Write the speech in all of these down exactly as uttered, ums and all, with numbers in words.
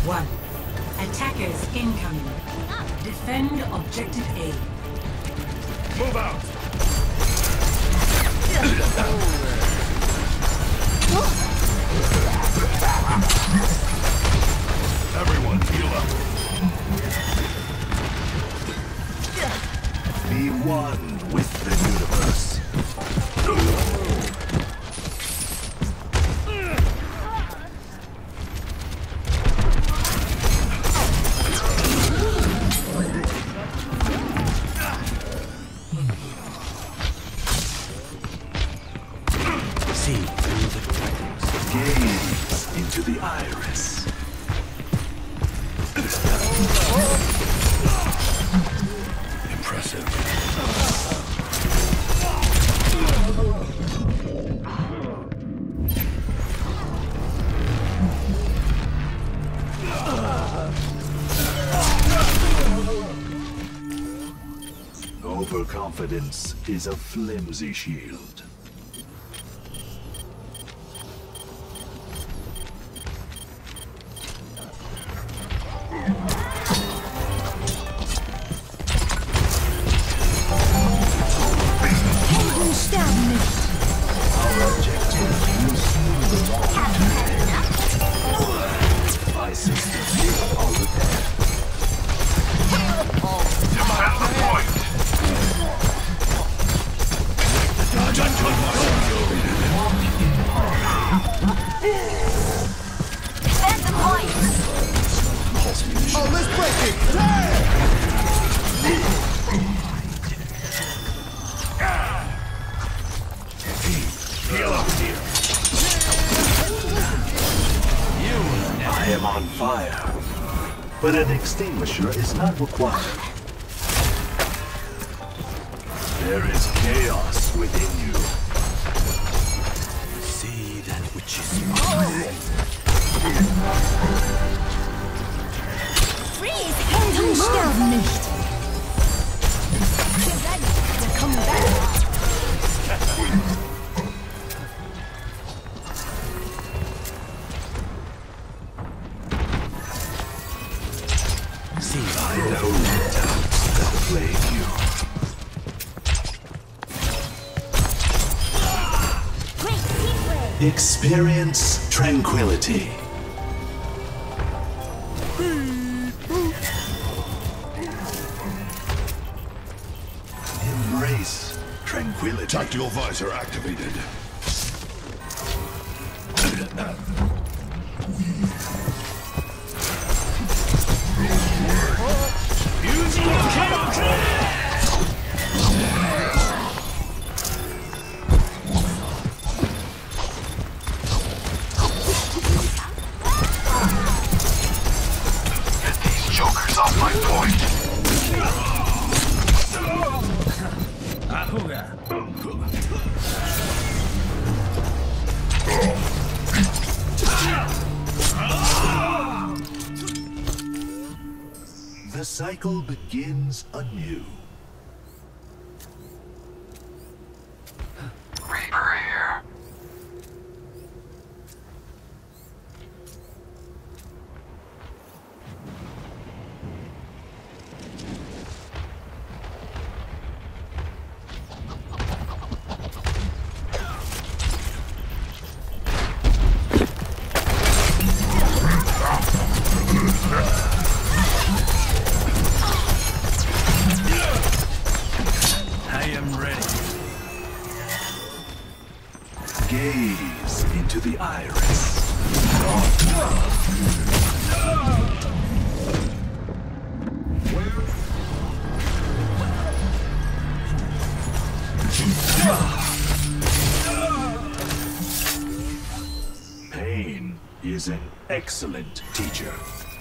one. Attackers incoming. Defend objective A. Move out! Everyone heal up. Be one with the universe. See through the titles. Gaze into the iris. Impressive. Overconfidence is a flimsy shield. Our objective is the wall. My systems are repaired. Defend the point! Dodge and Defend the point! Oh, let's break it! Yeah! Heal up here. I am on fire, but an extinguisher is not required. There is chaos within you. See that which is mine. Freeze! Du sterben nicht! Ihr seid kommen back! See, I know the doubts that plague you. Experience tranquility. Embrace tranquility. Tactical visor activated. Get these jokers off my point. The cycle begins anew. Reaper here. I am ready. Gaze into the iris. Pain is an excellent teacher.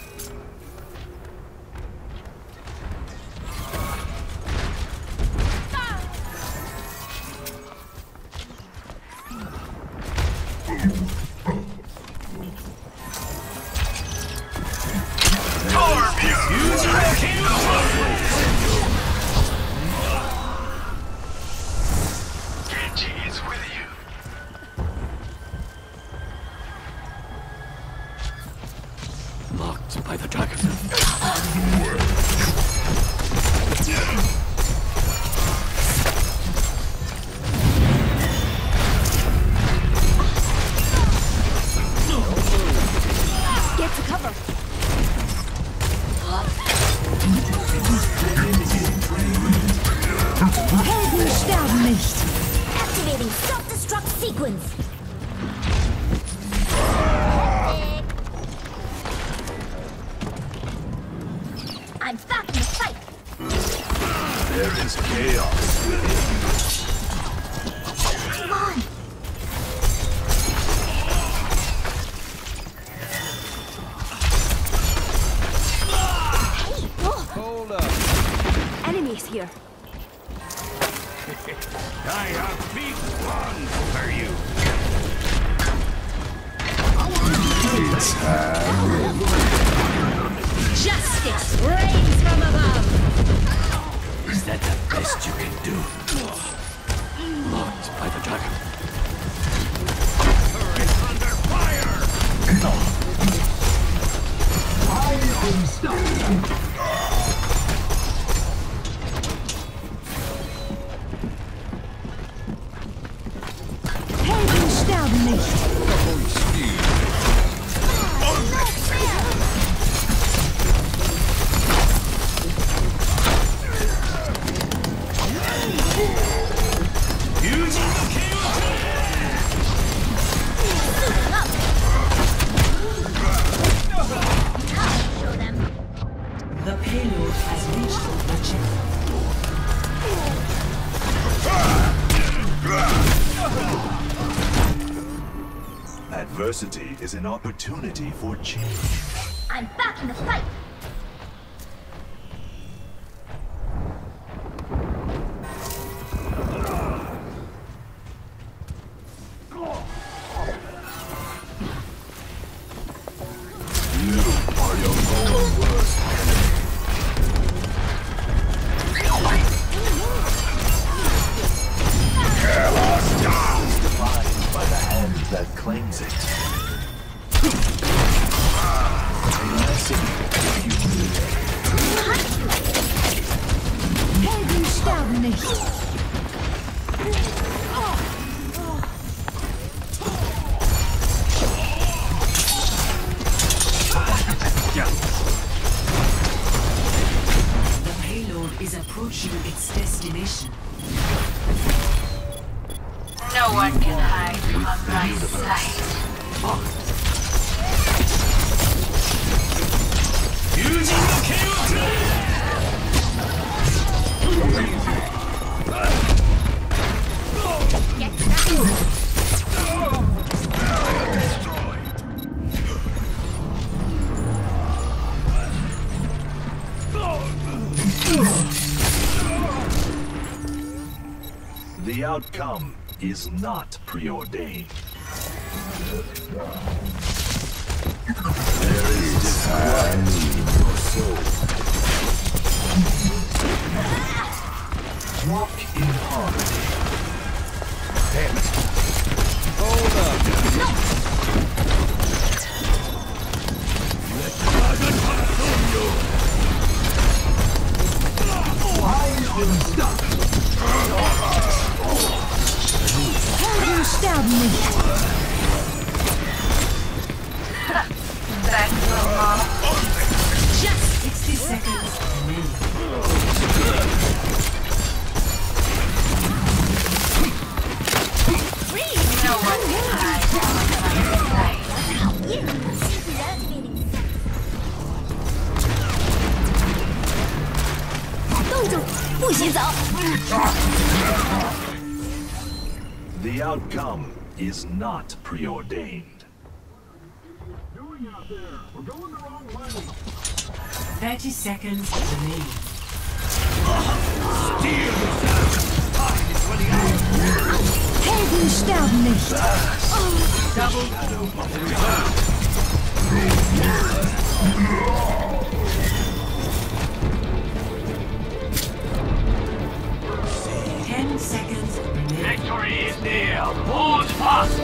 Genji is with you. Lock Blocked by the dragon. Get to cover. Helden sterben nicht. Activating self-destruct sequence. I'm back in the fight. There is chaos within. Come on. Hey, oh. Hold up. Enemies here. I have big one for you. Justice reigns from above. Is that the best you can do? Blocked by the dragon. Turret under fire! Helden sterben nicht. The payload has reached Overwatch. Adversity is an opportunity for change. I'm back in the fight. You are your own worst enemy. Chaos is defined by the hand that claims it. Blessing if you need it. Helden sterben nicht. The payload is approaching its destination. No one can hide from my sight. Using the K The outcome is not preordained. There is disquiet in your soul. Walk in harmony. Damn it. Hold up. Let the dragon consume you. I've been stuck. Helden sterben nicht. Back to mom. Just sixty seconds remaining. No one can hide from my sight. 动住，不许走。 The outcome is not preordained. Thirty seconds remaining. Helden sterben nicht. Double. Ten seconds remaining. Victory is near. Hold fast.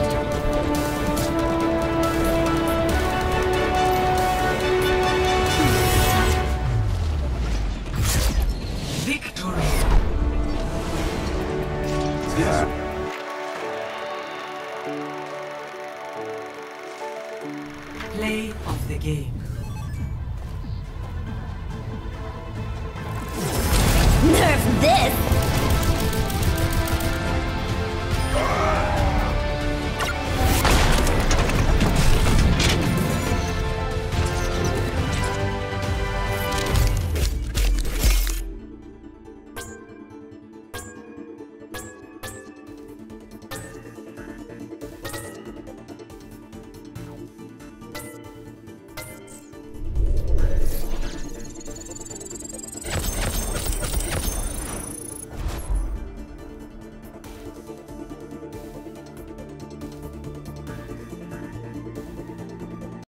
Play of the game. Nerf this!